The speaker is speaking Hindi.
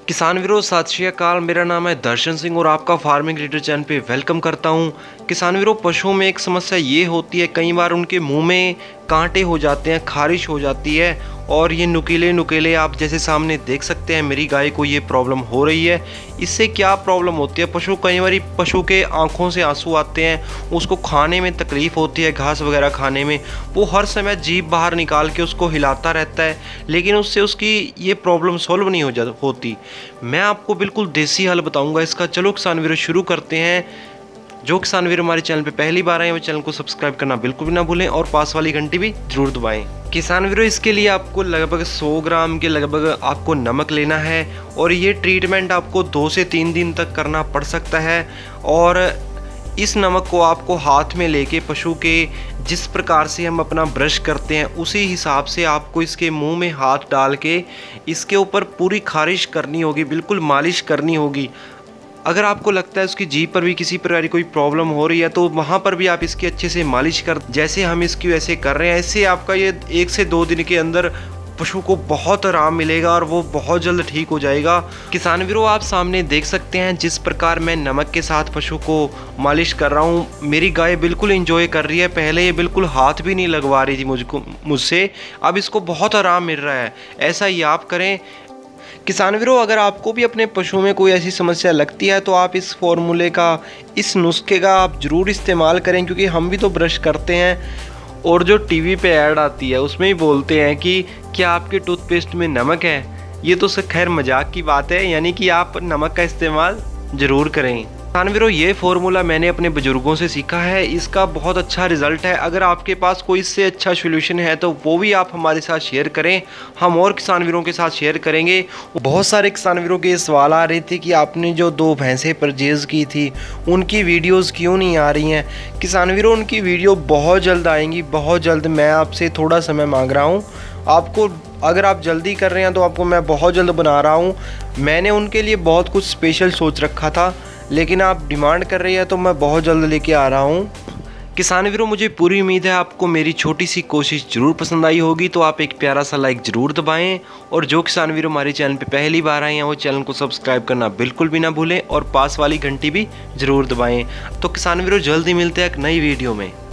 किसान वीरों सत श्री अकाल। मेरा नाम है दर्शन सिंह और आपका फार्मिंग लीडर चैनल पे वेलकम करता हूं। किसान वीरों, पशुओं में एक समस्या ये होती है, कई बार उनके मुंह में कांटे हो जाते हैं, खारिश हो जाती है और ये नुकीले नुकीले, आप जैसे सामने देख सकते हैं मेरी गाय को ये प्रॉब्लम हो रही है। इससे क्या प्रॉब्लम होती है, कई बार पशु के आंखों से आंसू आते हैं, उसको खाने में तकलीफ़ होती है, घास वगैरह खाने में। वो हर समय जीभ बाहर निकाल के उसको हिलाता रहता है, लेकिन उससे उसकी ये प्रॉब्लम सॉल्व नहीं होती। मैं आपको बिल्कुल देसी हल बताऊंगा इसका। चलो किसान वीरों शुरू करते हैं। जो किसान वीर हमारे चैनल पे पहली बार आए वो चैनल को सब्सक्राइब करना बिल्कुल भी ना भूलें और पास वाली घंटी भी जरूर दबाएं। किसान वीरों, इसके लिए आपको लगभग 100 ग्राम के लगभग आपको नमक लेना है और ये ट्रीटमेंट आपको 2 से 3 दिन तक करना पड़ सकता है। और इस नमक को आपको हाथ में लेके पशु के जिस प्रकार से हम अपना ब्रश करते हैं उसी हिसाब से आपको इसके मुंह में हाथ डाल के इसके ऊपर पूरी खारिश करनी होगी, बिल्कुल मालिश करनी होगी। अगर आपको लगता है उसकी जीभ पर भी किसी प्रकार की कोई प्रॉब्लम हो रही है तो वहाँ पर भी आप इसकी अच्छे से मालिश कर, जैसे हम इसकी वैसे कर रहे हैं। इससे आपका ये 1 से 2 दिन के अंदर पशु को बहुत आराम मिलेगा और वो बहुत जल्द ठीक हो जाएगा। किसान वीरों, आप सामने देख सकते हैं जिस प्रकार मैं नमक के साथ पशु को मालिश कर रहा हूँ, मेरी गाय बिल्कुल एंजॉय कर रही है। पहले ये बिल्कुल हाथ भी नहीं लगवा रही थी मुझसे, अब इसको बहुत आराम मिल रहा है। ऐसा ही आप करें। किसान वीरों, अगर आपको भी अपने पशुओं में कोई ऐसी समस्या लगती है तो आप इस फॉर्मूले का, इस नुस्खे का आप ज़रूर इस्तेमाल करें, क्योंकि हम भी तो ब्रश करते हैं और जो टीवी पे ऐड आती है उसमें ही बोलते हैं कि क्या आपके टूथपेस्ट में नमक है। ये तो खैर मजाक की बात है, यानी कि आप नमक का इस्तेमाल ज़रूर करें। किसान वीरों, ये फार्मूला मैंने अपने बुजुर्गों से सीखा है, इसका बहुत अच्छा रिजल्ट है। अगर आपके पास कोई इससे अच्छा सोल्यूशन है तो वो भी आप हमारे साथ शेयर करें, हम और किसान वीरों के साथ शेयर करेंगे। बहुत सारे किसान वीरों के सवाल आ रहे थे कि आपने जो 2 भैंसें परचेज़ की थी उनकी वीडियोज़ क्यों नहीं आ रही हैं। किसान वीरों, उनकी वीडियो बहुत जल्द आएंगी, बहुत जल्द। मैं आपसे थोड़ा समय मांग रहा हूँ आपको, अगर आप जल्दी कर रहे हैं तो आपको मैं बहुत जल्द बना रहा हूँ। मैंने उनके लिए बहुत कुछ स्पेशल सोच रखा था, लेकिन आप डिमांड कर रही है तो मैं बहुत जल्द लेके आ रहा हूँ। किसान वीरों, मुझे पूरी उम्मीद है आपको मेरी छोटी सी कोशिश ज़रूर पसंद आई होगी, तो आप एक प्यारा सा लाइक ज़रूर दबाएं। और जो किसान वीरों हमारे चैनल पे पहली बार आए हैं वो चैनल को सब्सक्राइब करना बिल्कुल भी ना भूलें और पास वाली घंटी भी ज़रूर दबाएं। तो किसान वीरों, जल्द ही मिलते हैं एक नई वीडियो में।